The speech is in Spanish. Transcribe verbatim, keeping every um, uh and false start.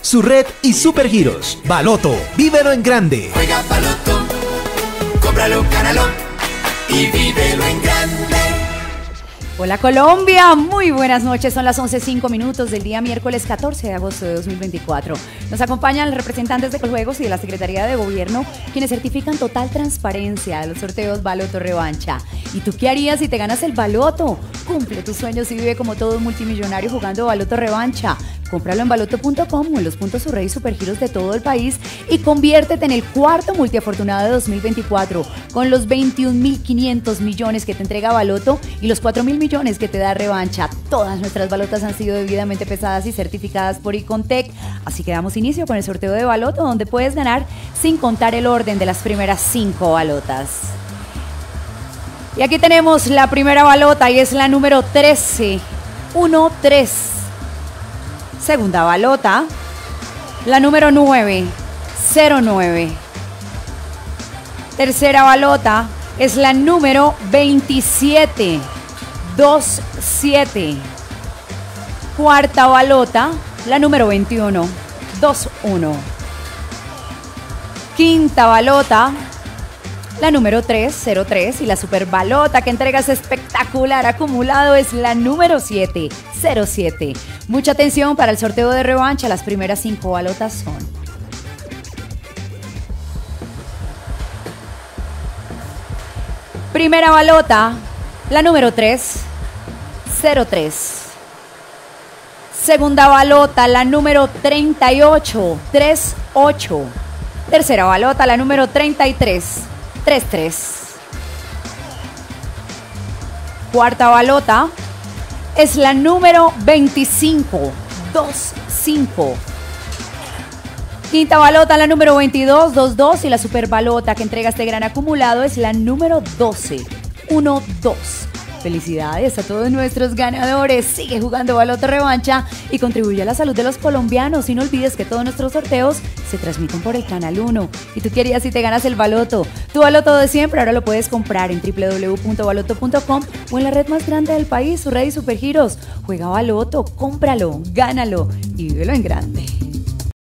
su red y supergiros. Baloto, vívelo en grande. Juega Baloto, cómpralo, gánalo y vívelo en grande. Hola Colombia, muy buenas noches, son las once cinco minutos del día miércoles catorce de agosto de dos mil veinticuatro. Nos acompañan los representantes de Coljuegos y de la Secretaría de Gobierno, quienes certifican total transparencia de los sorteos Baloto Revancha. ¿Y tú qué harías si te ganas el Baloto? Cumple tus sueños y vive como todo un multimillonario jugando Baloto Revancha. Cómpralo en baloto punto com o en los puntos Surrey y Supergiros de todo el país y conviértete en el cuarto multiafortunado de dos mil veinticuatro con los veintiún mil quinientos millones que te entrega Baloto y los cuatro mil millones que te da Revancha. Todas nuestras balotas han sido debidamente pesadas y certificadas por Icontec, así que damos inicio con el sorteo de Baloto, donde puedes ganar sin contar el orden de las primeras cinco balotas. Y aquí tenemos la primera balota y es la número trece, uno tres. Segunda balota, la número nueve, cero nueve. Tercera balota es la número veintisiete, dos siete. Cuarta balota, la número veintiuno, dos uno. Quinta balota, la número tres, cero tres. Y la super balota que entregas espectacular acumulado es la número siete, cero siete. Mucha atención para el sorteo de Revancha, las primeras cinco balotas son: primera balota, la número tres, cero tres. Segunda balota, la número treinta y ocho, tres ocho. Tercera balota, la número treinta y tres, tres tres. Cuarta balota es la número veinticinco, dos cinco. Quinta balota, la número veintidós, dos dos. Y la super balota que entrega este gran acumulado es la número doce, uno dos. Felicidades a todos nuestros ganadores. Sigue jugando Baloto Revancha y contribuye a la salud de los colombianos. Y no olvides que todos nuestros sorteos se transmiten por el Canal uno. Y tú querías si te ganas el Baloto. Tu Baloto de siempre ahora lo puedes comprar en doble u doble u doble u punto baloto punto com o en la red más grande del país, Surrey y Supergiros. Juega Baloto, cómpralo, gánalo y vívelo en grande.